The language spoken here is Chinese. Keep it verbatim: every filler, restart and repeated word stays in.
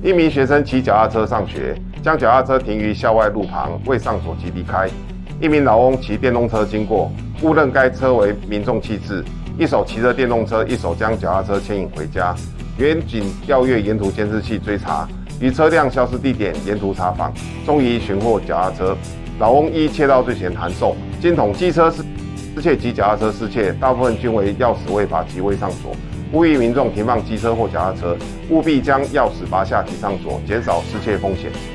一名学生骑脚踏车上学，将脚踏车停于校外路旁，未上锁即离开。一名老翁骑电动车经过，误认该车为民众弃置，一手骑着电动车，一手将脚踏车牵引回家。员警调阅沿途监视器追查，于车辆消失地点沿途查访，终于寻获脚踏车。老翁依窃盗罪嫌函受。经统机车失窃及脚踏车失窃，大部分均为钥匙未拔及未上锁。呼吁民众停放机车或脚踏车，务必将钥匙拔下及上锁，减少失窃风险。